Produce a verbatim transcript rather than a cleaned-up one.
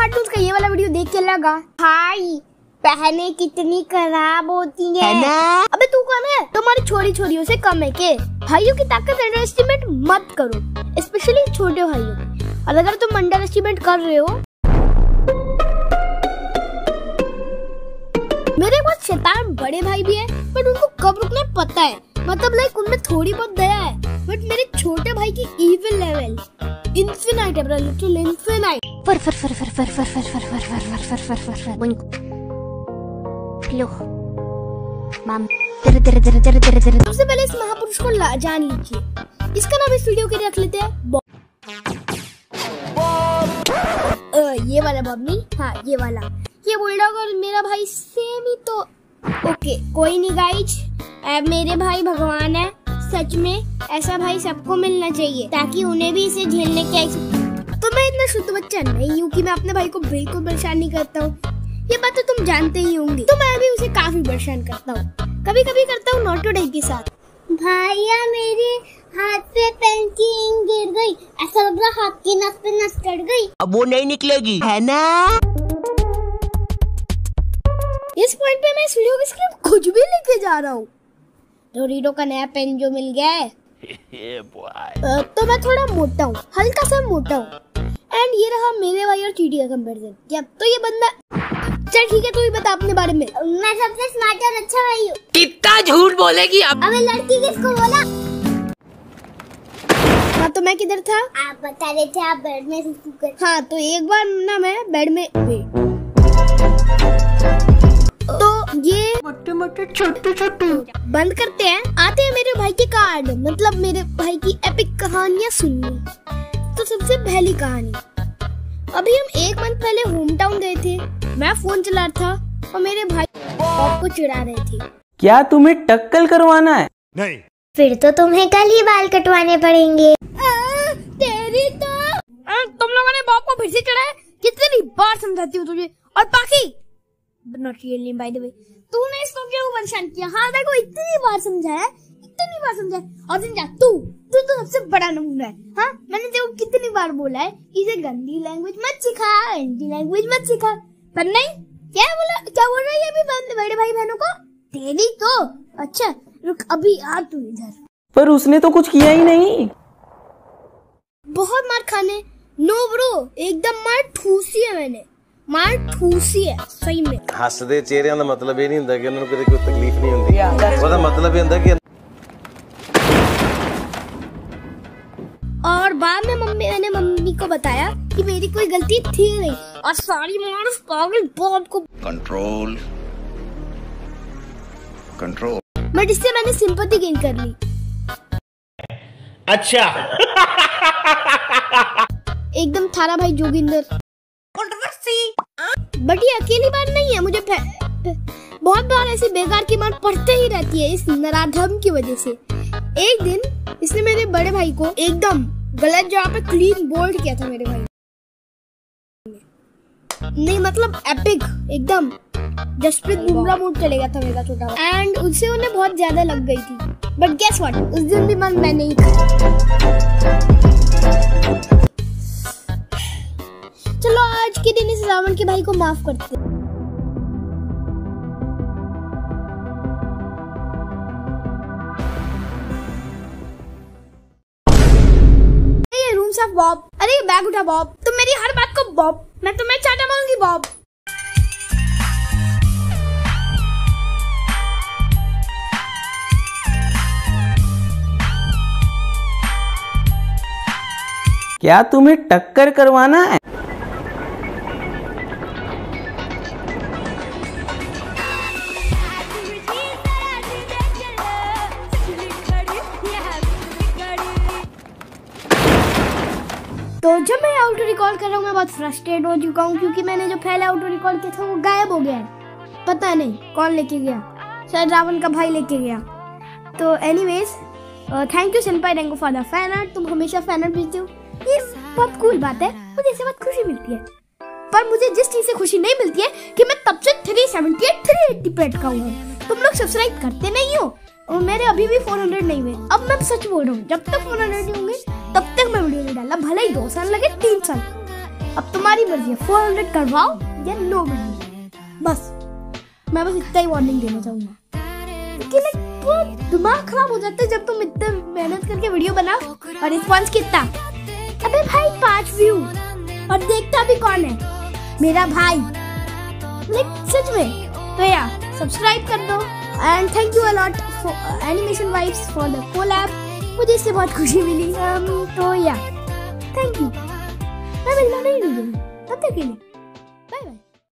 Cartoons का ये वाला वीडियो देख के लगा भाई बहनें कितनी खराब होती हैं। है ना? अबे तू कम है, तुम्हारी छोरी छोरियों से कम है के? भाइयों की ताकत अंडर एस्टिमेट मत करो, स्पेशली छोटे भाइयों। और अगर तुम अंडर एस्टिमेट कर रहे हो, मेरे पास शैतान बड़े भाई भी है, बट उनको कब रुकना पता है। मतलब लाइक उनमें थोड़ी बहुत दया है, बट मेरे छोटे भाई की इविल लेवल इन्फिनाइट है ब्रो, लिटरली इन्फिनाइट। फर फर फर फर फर फर फर फर फर फर फर फर फर फर लो माम तेरे तेरे तेरे तेरे तेरे तेरे। सबसे पहले इस महापुरुष को जान लीजिए, इसका नाम इस वीडियो के लिए रख लेते हैं बॉब। ये वाला बॉब नहीं, हाँ ये वाला। ये बुलडॉग और मेरा भाई सेम ही तो ओके कोई नहीं गाइज, मेरे भाई भगवान है सच में। ऐसा भाई सबको मिलना चाहिए ताकि उन्हें भी इसे झेलने की। तो मैं इतना शुद्ध बच्चा नहीं हूँ कि मैं अपने भाई को बिल्कुल परेशान नहीं करता हूँ, ये बात तो तुम जानते ही होंगे। तो मैं भी उसे काफी परेशान करता हूँ, कभी कभी करता हूँ नॉट डे के साथ। भैया मेरे हाथ पे पेन की इंक गिर गई, ऐसा लग रहा हाथ की नस पे नस कट गई, अब वो नहीं निकलेगी है ना। इस पॉइंट पे मैं इस वीडियो की स्क्रिप्ट कुछ भी लेके जा रहा हूँ। डोरिटो का नया पेन जो मिल गया है तो मैं थोड़ा मोटा हूँ, हल्का सा मोटा हूँ। एंड ये रहा मेरे भाई और चीटी का कंपैरिजन। क्या तो ये बंदा, चल ठीक है तू ही बता अपने बारे में। मैं सबसे स्मार्ट और अच्छा भाई हूँ। कितना झूठ बोलेगी अब। अबे लड़की किसको बोला? हाँ तो मैं किधर था? आप बता रहे थे आप बेड में सुसु कर। हाँ तो एक बार ना मैं बेड में तो ये मोटे मोटे छोटे छोटे बंद करते हैं। आते हैं मेरे भाई के कार्ड, मतलब मेरे भाई की एपिक कहानियाँ सुननी। तो सबसे पहली कहानी, अभी हम एक मंथ पहले होम टाउन गए थे। मैं फोन चला रहा था और मेरे भाई बॉब को चिढ़ा रहे थे। क्या तुम्हें टक्कल करवाना है? नहीं। फिर तो तुम्हें कल ही बाल कटवाने पड़ेंगे। आ, तेरी तो आ, तुम लोगों ने बॉब को फिर से चढ़ाया। कितनी बार समझाती हूँ तुझे। और बाकी not really by the way, तूने इसको क्यों परेशान किया? हाँ देखो इतनी बार समझाया, इतनी बार समझाया। और समझा तू तू तो सबसे बड़ा नमूना है। हाँ मैंने तेरे को कितनी बार बोला है इसे गंदी लैंग्वेज मत सिखा, हिंदी लैंग्वेज मत सिखा, पर नहीं। क्या बोला, क्या बोल रही है अभी बड़े भाई बहनों को? तेरी तो अच्छा रुक अभी आ तू इधर। पर उसने तो कुछ किया ही नहीं। बहुत मार खाने। नो ब्रो, एकदम मार ठूसी है मैंने, मार ठूसी है सही में। हੱਸਦੇ ਚਿਹਰਿਆਂ ਦਾ ਮਤਲਬ ਇਹ ਨਹੀਂ ਹੁੰਦਾ ਕਿ ਉਹਨਾਂ ਨੂੰ ਕਦੇ ਕੋਈ ਤਕਲੀਫ ਨਹੀਂ ਹੁੰਦੀ, ਉਹਦਾ ਮਤਲਬ ਇਹ ਹੁੰਦਾ कि। और बाद में मम्मी मैंने मम्मी को बताया कि मेरी कोई गलती थी नहीं और सारी मार उस पागल बॉब को। कंट्रोल कंट्रोल बट इससे मैंने सिंपैथी गेन कर ली। अच्छा एकदम थारा भाई जोगिंदर। बट ये अकेली बात नहीं है, मुझे बहुत बार ऐसी बेकार की मार पड़ते ही रहती है इस नराधम की वजह से। एक दिन इसने मेरे बड़े भाई को एकदम गलत जगह पे क्लीन बोल्ड किया था मेरे भाई नहीं, मतलब एपिक एकदम जसप्रीत बुमराह मूड चले गया था मेरा छोटा भाई। एंड उससे उन्हें बहुत ज्यादा लग गई थी। बट गेस व्हाट, उस दिन भी मन मैंने ही खाया। चलो आज के दिन इस रावण के भाई को माफ करते हैं। ये रूम साफ बॉब। अरे ये बैग उठा बॉब, तुम मेरी हर बात को बॉब, मैं तुम्हें चाटा मारूंगी बॉब। क्या तुम्हें टक्कर करवाना है? तो जब मैं आउटो रिकॉर्ड कर रहा हूँ मैं बहुत फ्रस्ट्रेट हो चुका हूँ क्योंकि मैंने जो पहले आउटो रिकॉर्ड किया था वो गायब हो गया है। पता नहीं कौन लेके गया, शायद रावण का भाई लेके गया। तो anyways thank you senpai Rengo for the fan art. तुम हमेशा फैन आर्ट भेजते हो, ये बहुत कूल बात है, मुझे इससे बहुत खुशी मिलती है। पर मुझे जिस चीज से खुशी नहीं मिलती है कि मैं तब से three seventy eight three eighty पे अटका हुआ हूँ। तुम लोग सब्सक्राइब करते नहीं हो और मेरे अभी भी फोर हंड्रेड नहीं हुए। अब मैं सच बोल रहा हूँ, जब तक फोर हंड्रेड नहीं होंगे तब तक मैं वीडियो नहीं डाला, भले ही दो साल लगे तीन साल। अब तुम्हारी मर्जी है, फोर हंड्रेड करवाओ या नो वीडियो। बस मैं बस इतना ही वार्निंग देना चाहूंगा, क्योंकि लाइक पूरा दिमाग खराब हो जाता है जब तुम इतने मेहनत करके वीडियो बनाओ और रिस्पॉन्स कितना, अबे भाई पांच व्यू, और देखता भी कौन है, मेरा भाई। लाइक सच में। तो यार सब्सक्राइब कर दो and thank you a lot for animation vibes for the collab, मुझे इससे बहुत खुशी मिली। um, तो या थैंक यू। मैं मिलना नहीं दूंगी तब तक के लिए।